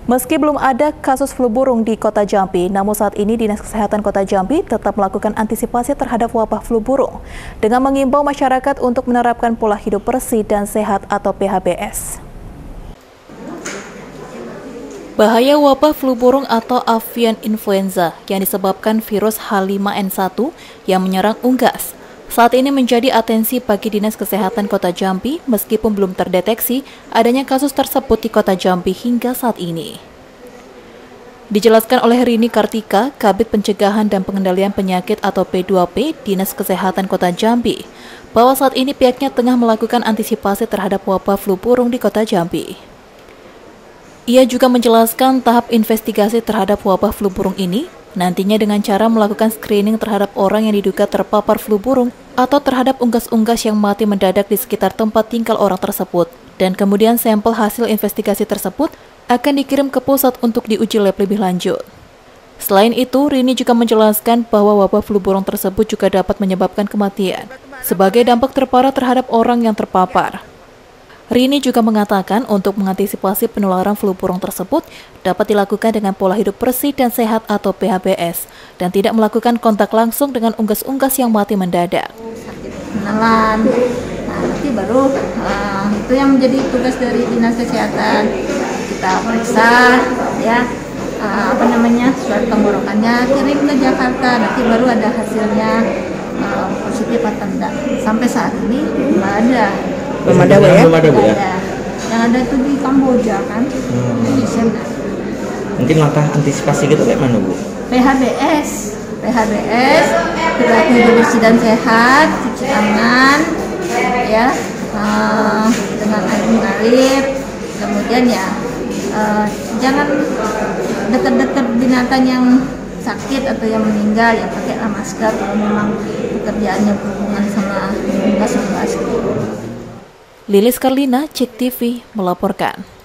Meski belum ada kasus flu burung di Kota Jambi, namun saat ini Dinas Kesehatan Kota Jambi tetap melakukan antisipasi terhadap wabah flu burung dengan mengimbau masyarakat untuk menerapkan pola hidup bersih dan sehat atau PHBS. Bahaya wabah flu burung atau avian influenza yang disebabkan virus H5N1 yang menyerang unggas saat ini menjadi atensi bagi Dinas Kesehatan Kota Jambi meskipun belum terdeteksi adanya kasus tersebut di Kota Jambi hingga saat ini. Dijelaskan oleh Rini Kartika, Kabid Pencegahan dan Pengendalian Penyakit atau P2P Dinas Kesehatan Kota Jambi, bahwa saat ini pihaknya tengah melakukan antisipasi terhadap wabah flu burung di Kota Jambi. Ia juga menjelaskan tahap investigasi terhadap wabah flu burung ini nantinya dengan cara melakukan screening terhadap orang yang diduga terpapar flu burung atau terhadap unggas-unggas yang mati mendadak di sekitar tempat tinggal orang tersebut. Dan kemudian sampel hasil investigasi tersebut akan dikirim ke pusat untuk diuji lab lebih lanjut. Selain itu, Rini juga menjelaskan bahwa wabah flu burung tersebut juga dapat menyebabkan kematian sebagai dampak terparah terhadap orang yang terpapar. Rini juga mengatakan untuk mengantisipasi penularan flu burung tersebut dapat dilakukan dengan pola hidup bersih dan sehat atau PHBS dan tidak melakukan kontak langsung dengan unggas-unggas yang mati mendadak. Kenalan, nanti baru itu yang menjadi tugas dari Dinas Kesehatan. Kita periksa ya surat tenggorokannya, kirim ke Jakarta, nanti baru ada hasilnya positif atau enggak. Sampai saat ini belum ada. Belum ada Bu ya? Yang ada itu di Kamboja kan, di sana. Mungkin langkah antisipasi gitu kayak mana Bu? PHBS, perilaku hidup bersih dan sehat, cuci tangan, ya, dengan air mengalir, kemudian ya jangan dekat-dekat binatang yang sakit atau yang meninggal, ya pakailah masker kalau memang pekerjaannya berhubungan sama unggas-unggas. Lilis Karlina, Cek TV melaporkan.